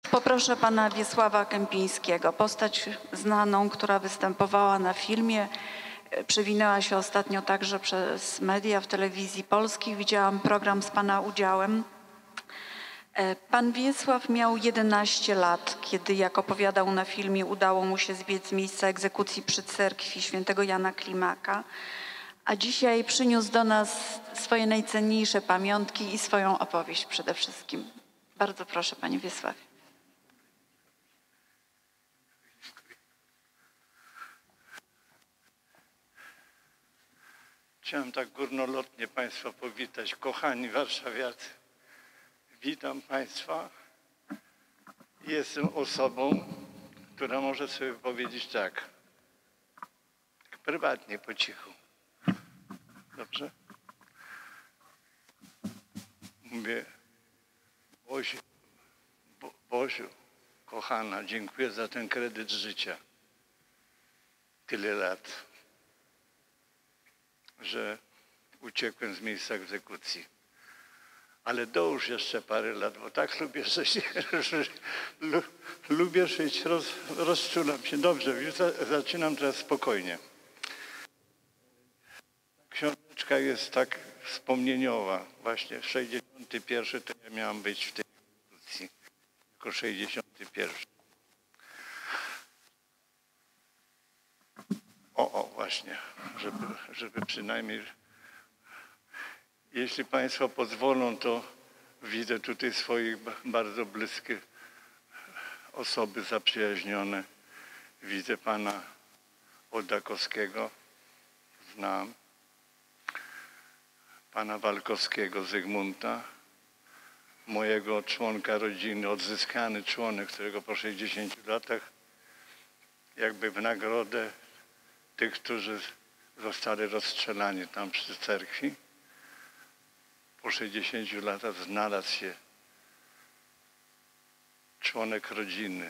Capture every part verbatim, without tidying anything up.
Poproszę pana Wiesława Kępińskiego, postać znaną, która występowała na filmie. Przewinęła się ostatnio także przez media w telewizji polskich. Widziałam program z pana udziałem. Pan Wiesław miał jedenaście lat, kiedy, jak opowiadał na filmie, udało mu się zbiec z miejsca egzekucji przy cerkwi świętego Jana Klimaka, a dzisiaj przyniósł do nas swoje najcenniejsze pamiątki i swoją opowieść przede wszystkim. Bardzo proszę, panie Wiesławie. Chciałem tak górnolotnie Państwa powitać. Kochani warszawiacy, witam Państwa. Jestem osobą, która może sobie powiedzieć tak, prywatnie, po cichu. Dobrze? Mówię, Bosiu, Bo, Bosiu, kochana, dziękuję za ten kredyt życia. Tyle lat, że uciekłem z miejsca egzekucji. Ale dołóż jeszcze parę lat, bo tak lubię żyć, lubię żyć, roz, rozczulam się. Dobrze, już za, zaczynam teraz spokojnie. Książeczka jest tak wspomnieniowa. Właśnie sześćdziesiąty pierwszy to ja miałam być w tej egzekucji, jako sześćdziesiąty pierwszy. O, o, właśnie, żeby, żeby przynajmniej, jeśli Państwo pozwolą, to widzę tutaj swoich bardzo bliskie osoby zaprzyjaźnione. Widzę pana Ołdakowskiego, znam, pana Walkowskiego, Zygmunta, mojego członka rodziny, odzyskany członek, którego po sześćdziesięciu latach jakby w nagrodę tych, którzy zostali rozstrzelani tam przy cerkwi. Po sześćdziesięciu latach znalazł się członek rodziny.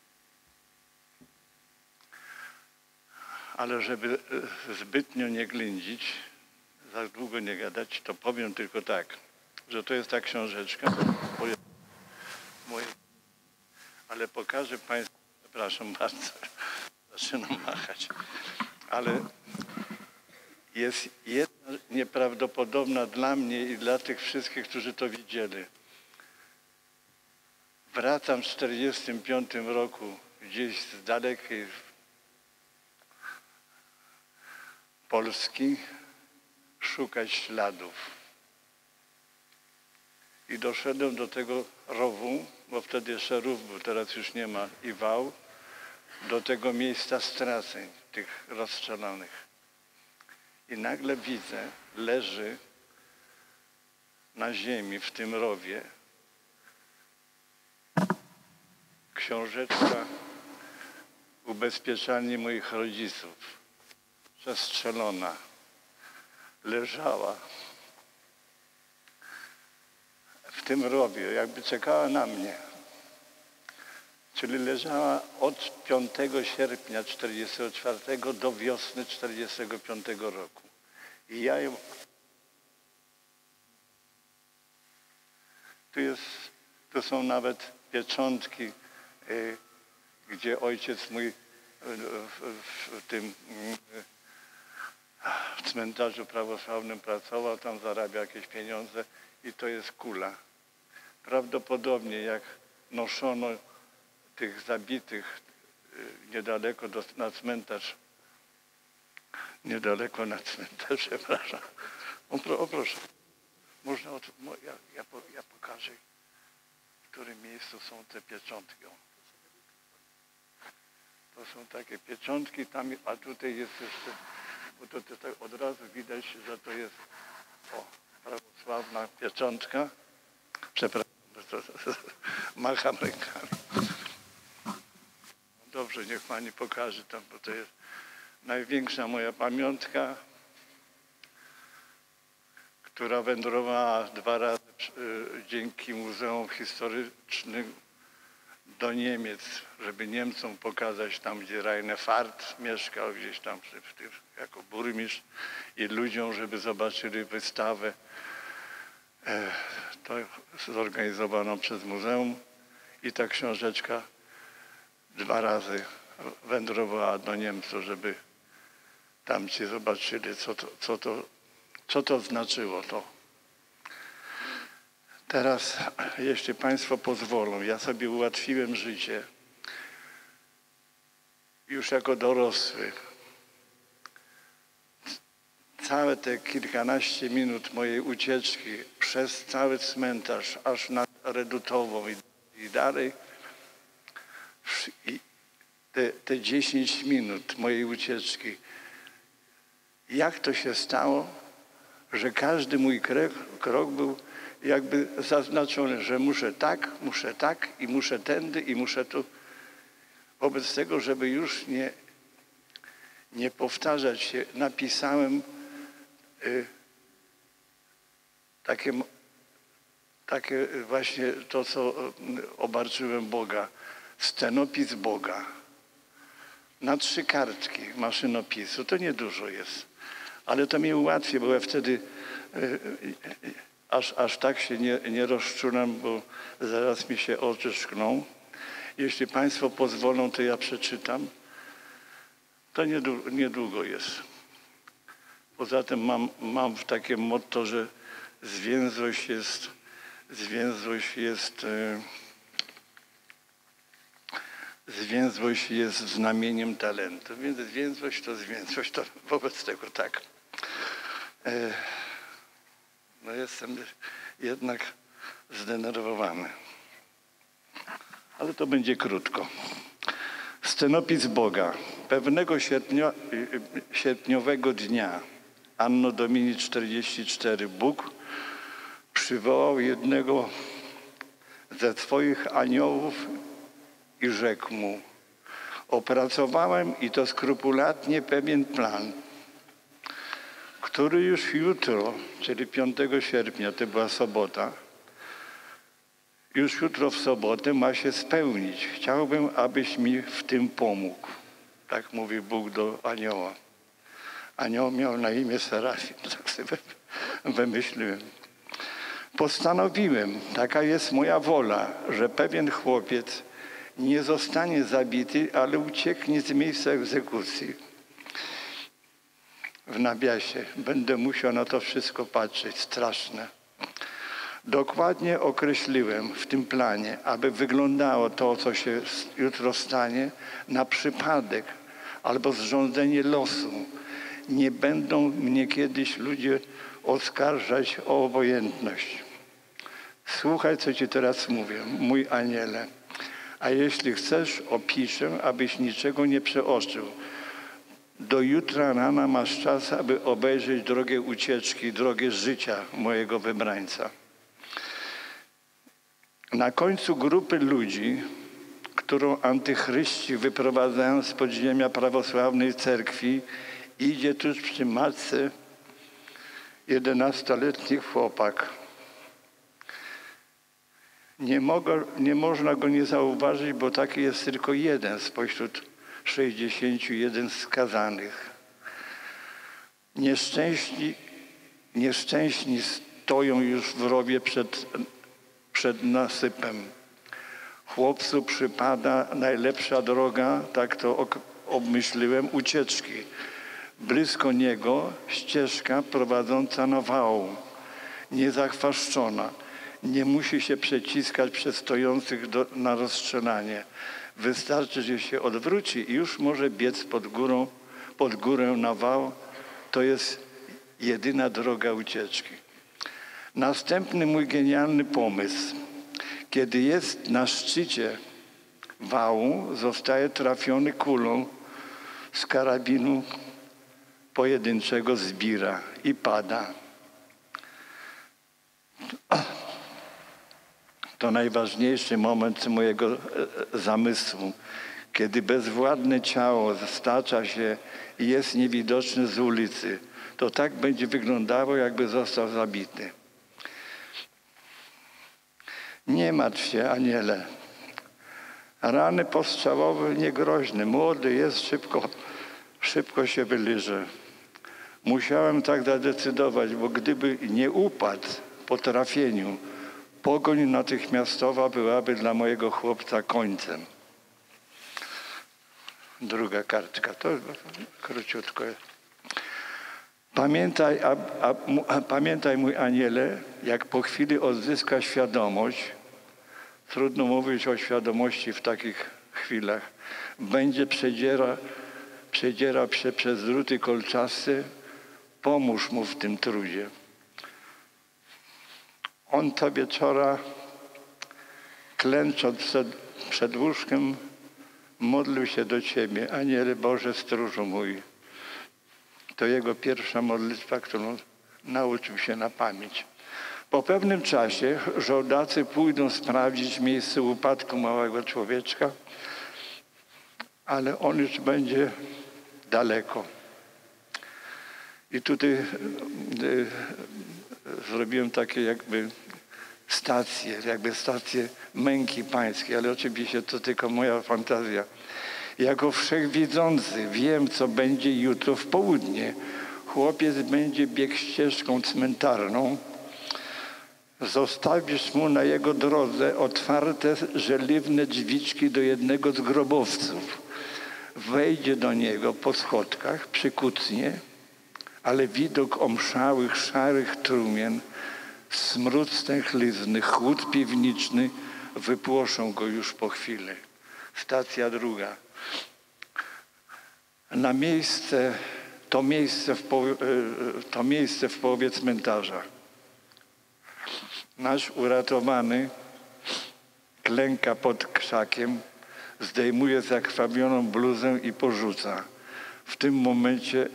Ale żeby zbytnio nie ględzić, za długo nie gadać, to powiem tylko tak, że to jest ta książeczka, moje, moje, ale pokażę Państwu, przepraszam bardzo, zaczynam machać. Ale jest jedna nieprawdopodobna dla mnie i dla tych wszystkich, którzy to widzieli. Wracam w czterdziestym piątym roku gdzieś z dalekiej Polski szukać śladów. I doszedłem do tego rowu, bo wtedy jeszcze rów był, teraz już nie ma, i wał, do tego miejsca straceń, tych rozstrzelanych. I nagle widzę, leży na ziemi w tym rowie książeczka ubezpieczalni moich rodziców, przestrzelona, leżała w tym rowie, jakby czekała na mnie. Czyli leżała od piątego sierpnia czterdziestego czwartego do wiosny czterdziestego piątego roku. I ja ją... Tu, jest, tu są nawet pieczątki, y, gdzie ojciec mój y, w, w, w tym y, w cmentarzu prawosławnym pracował, tam zarabia jakieś pieniądze i to jest kula. Prawdopodobnie jak noszono tych zabitych niedaleko do, na cmentarz, niedaleko na cmentarz, przepraszam. O, o proszę, można, od, ja, ja, ja pokażę, w którym miejscu są te pieczątki. To są takie pieczątki, tam, a tutaj jest jeszcze, bo to, to tak od razu widać, że to jest o, prawosławna pieczątka. Przepraszam, to, to, to, macham rękami. Dobrze, niech pani pokaże tam, bo to jest największa moja pamiątka, która wędrowała dwa razy dzięki Muzeum Historycznym do Niemiec, żeby Niemcom pokazać tam, gdzie Rainer Fart mieszkał, gdzieś tam w tym, jako burmistrz, i ludziom, żeby zobaczyli wystawę. To zorganizowano przez muzeum I ta książeczka dwa razy wędrowała do Niemców, żeby tamci zobaczyli, co to, co to, co to znaczyło to. Teraz, jeśli Państwo pozwolą, ja sobie ułatwiłem życie już jako dorosły. Całe te kilkanaście minut mojej ucieczki przez cały cmentarz, aż na Redutową i, i dalej, i te, te dziesięć minut mojej ucieczki, jak to się stało, że każdy mój krok, krok był jakby zaznaczony, że muszę tak, muszę tak i muszę tędy i muszę tu. Wobec tego, żeby już nie, nie powtarzać się, napisałem y, takie, takie właśnie to, co obarczyłem Boga, scenopis Boga. Na trzy kartki maszynopisu, to niedużo jest, ale to mi ułatwi, bo ja wtedy y, y, aż, aż tak się nie, nie rozczulam, bo zaraz mi się oczy szkną. Jeśli Państwo pozwolą, to ja przeczytam. To niedługo, niedługo jest. Poza tym mam, mam takie motto, że zwięzłość jest, zwięzłość jest, e, zwięzłość jest znamieniem talentu. Więc zwięzłość to zwięzłość, to wobec tego tak. E, no jestem jednak zdenerwowany. Ale to będzie krótko. Scenopis Boga. Pewnego sierpnio, sierpniowego dnia, Anno Domini czterdzieści cztery, Bóg przywołał jednego ze swoich aniołów i rzekł mu: opracowałem i to skrupulatnie pewien plan, który już jutro, czyli piątego sierpnia, to była sobota, już jutro w sobotę ma się spełnić. Chciałbym, abyś mi w tym pomógł. Tak mówi Bóg do anioła. Anioł miał na imię Serafim, tak sobie wymyśliłem. Postanowiłem, taka jest moja wola, że pewien chłopiec nie zostanie zabity, ale ucieknie z miejsca egzekucji. W nawiasie będę musiał na to wszystko patrzeć, straszne. Dokładnie określiłem w tym planie, aby wyglądało to, co się jutro stanie, na przypadek albo zrządzenie losu. Nie będą mnie kiedyś ludzie oskarżać o obojętność. Słuchaj, co ci teraz mówię, mój aniele. A jeśli chcesz, opiszę, abyś niczego nie przeoczył. Do jutra rana masz czas, aby obejrzeć drogę ucieczki, drogę życia mojego wybrańca. Na końcu grupy ludzi, którą antychryści wyprowadzają z podziemia prawosławnej cerkwi, idzie tuż przy matce jedenastoletni chłopak. Nie, mogę, nie można go nie zauważyć, bo taki jest tylko jeden spośród sześćdziesięciu jeden skazanych. Nieszczęśni, nieszczęśni stoją już w rowie przed przed nasypem. Chłopcu przypada najlepsza droga, tak to obmyśliłem, ucieczki. Blisko niego ścieżka prowadząca na wał, niezachwaszczona. Nie musi się przeciskać przez stojących do, na rozstrzelanie. Wystarczy, że się odwróci i już może biec pod górą, pod górę na wał. To jest jedyna droga ucieczki. Następny mój genialny pomysł. Kiedy jest na szczycie wału, zostaje trafiony kulą z karabinu pojedynczego zbira i pada. To najważniejszy moment mojego zamysłu. Kiedy bezwładne ciało stacza się i jest niewidoczne z ulicy, to tak będzie wyglądało, jakby został zabity. Nie martw się, aniele. Rany postrzałowe niegroźne. Młody jest, szybko, szybko się wyliże. Musiałem tak zadecydować, bo gdyby nie upadł po trafieniu, Pogoń natychmiastowa byłaby dla mojego chłopca końcem. Druga kartka, to króciutko. Pamiętaj, a, a, a, pamiętaj, mój aniele, jak po chwili odzyska świadomość, trudno mówić o świadomości w takich chwilach, będzie przedziera, przedzierał się przez druty kolczaste, pomóż mu w tym trudzie. On to wieczora, klęcząc przed, przed łóżkiem, modlił się do Ciebie, Aniele Boże, stróżu mój. To jego pierwsza modlitwa, którą nauczył się na pamięć. Po pewnym czasie żołdacy pójdą sprawdzić miejsce upadku małego człowieczka, ale on już będzie daleko. I tutaj y, y, zrobiłem takie jakby stacje, jakby stacje męki pańskiej, ale oczywiście to tylko moja fantazja. Jako wszechwiedzący wiem, co będzie jutro w południe. Chłopiec będzie biegł ścieżką cmentarną. Zostawisz mu na jego drodze otwarte, żeliwne drzwiczki do jednego z grobowców. Wejdzie do niego po schodkach, przykucnie, ale widok omszałych, szarych trumien, smród stęchlizny, chłód piwniczny wypłoszą go już po chwili. Stacja druga. Na miejsce, to miejsce w, połowie, to miejsce w połowie cmentarza. Nasz uratowany klęka pod krzakiem, zdejmuje zakrwawioną bluzę i porzuca. W tym momencie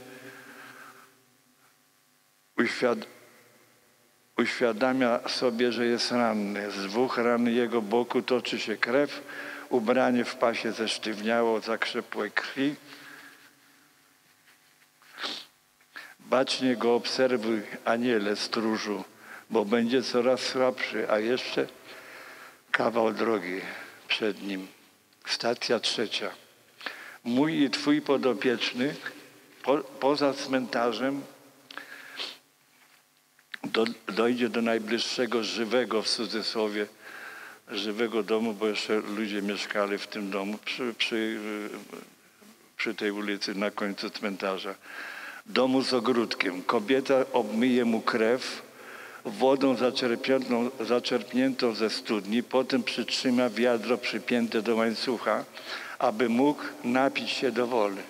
uświad uświadamia sobie, że jest ranny. Z dwóch ran jego boku toczy się krew, ubranie w pasie zesztywniało od zakrzepłej krwi. Bacznie go obserwuj, aniele stróżu, bo będzie coraz słabszy, a jeszcze kawał drogi przed nim. Stacja trzecia. Mój i twój podopieczny po, poza cmentarzem do, dojdzie do najbliższego żywego, w cudzysłowie, żywego domu, bo jeszcze ludzie mieszkali w tym domu przy, przy, przy tej ulicy na końcu cmentarza. Domu z ogródkiem. Kobieta obmyje mu krew wodą zaczerpniętą, zaczerpniętą ze studni, potem przytrzyma wiadro przypięte do łańcucha, aby mógł napić się do woli.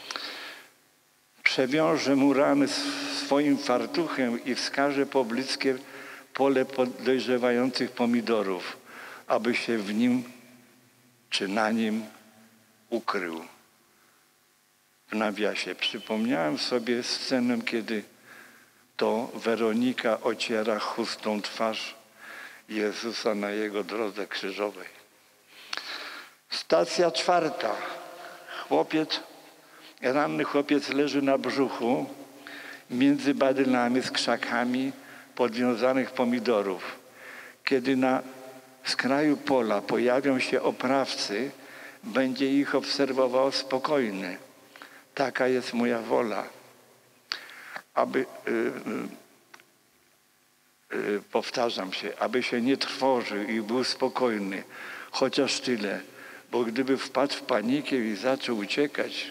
Przewiąże mu rany swoim fartuchem i wskaże pobliskie pole dojrzewających pomidorów, aby się w nim czy na nim ukrył. W nawiasie przypomniałem sobie scenę, kiedy to Weronika ociera chustą twarz Jezusa na jego drodze krzyżowej. Stacja czwarta. Chłopiec, ranny chłopiec leży na brzuchu między badylami z krzakami podwiązanych pomidorów. Kiedy na skraju pola pojawią się oprawcy, będzie ich obserwował spokojny. Taka jest moja wola, aby, yy, yy, powtarzam się, aby się nie trwożył i był spokojny, chociaż tyle, bo gdyby wpadł w panikę i zaczął uciekać,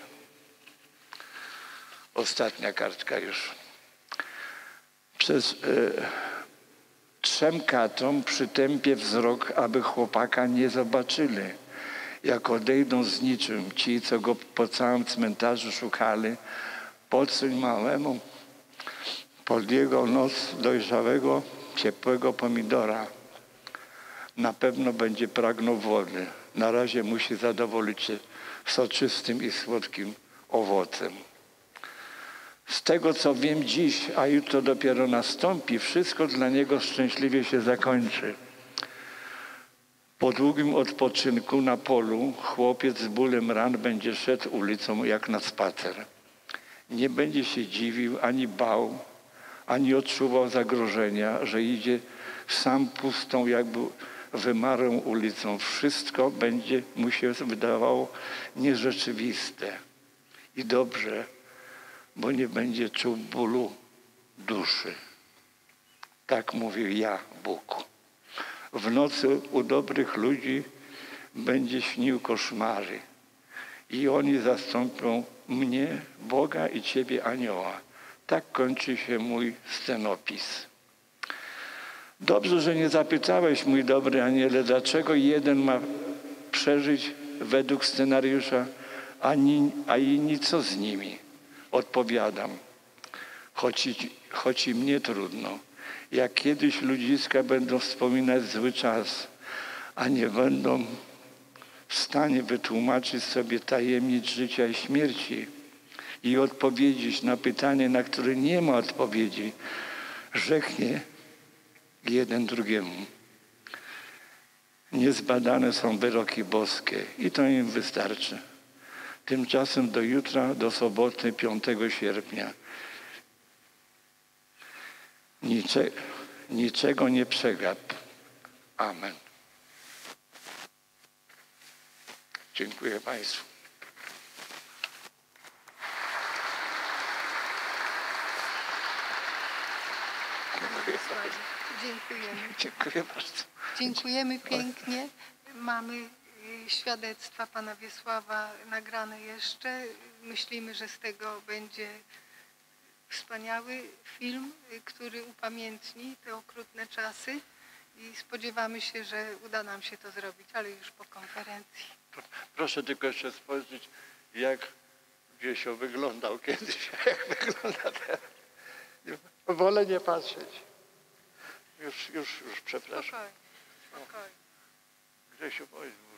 ostatnia kartka już, przez yy, trzem katom przytępię wzrok, aby chłopaka nie zobaczyli. Jak odejdą z niczym ci, co go po całym cmentarzu szukali, podsuń małemu pod jego nos dojrzałego, ciepłego pomidora. Na pewno będzie pragnął wody. Na razie musi zadowolić się soczystym i słodkim owocem. Z tego, co wiem dziś, a jutro dopiero nastąpi, wszystko dla niego szczęśliwie się zakończy. Po długim odpoczynku na polu chłopiec z bólem ran będzie szedł ulicą jak na spacer. Nie będzie się dziwił, ani bał, ani odczuwał zagrożenia, że idzie sam pustą, jakby wymarłą ulicą. Wszystko będzie mu się wydawało nierzeczywiste. I dobrze, bo nie będzie czuł bólu duszy. Tak mówił ja, Bóg. W nocy u dobrych ludzi będzie śnił koszmary i oni zastąpią mnie, Boga i Ciebie, anioła. Tak kończy się mój scenopis. Dobrze, że nie zapytałeś, mój dobry aniele, dlaczego jeden ma przeżyć według scenariusza, a, ni, a inni co z nimi? Odpowiadam, choć i, choć i mnie trudno. Jak kiedyś ludziska będą wspominać zły czas, a nie będą w stanie wytłumaczyć sobie tajemnic życia i śmierci i odpowiedzieć na pytanie, na które nie ma odpowiedzi, rzeknie jeden drugiemu. Niezbadane są wyroki boskie i to im wystarczy. Tymczasem do jutra, do soboty, piątego sierpnia. Nicze, niczego nie przegap. Amen. Dziękuję Państwu. Dziękuję bardzo. Dziękujemy. Dziękuję bardzo. Dziękujemy pięknie. Mamy y, świadectwa pana Wiesława nagrane jeszcze. Myślimy, że z tego będzie wspaniały film, y, który upamiętni te okrutne czasy i spodziewamy się, że uda nam się to zrobić, ale już po konferencji. Proszę tylko jeszcze spojrzeć, jak Wiesio wyglądał kiedyś, jak wygląda teraz. Wolę nie patrzeć. Już, już, już, przepraszam. Spokojnie, spokojnie. Grzesiu, powiedz.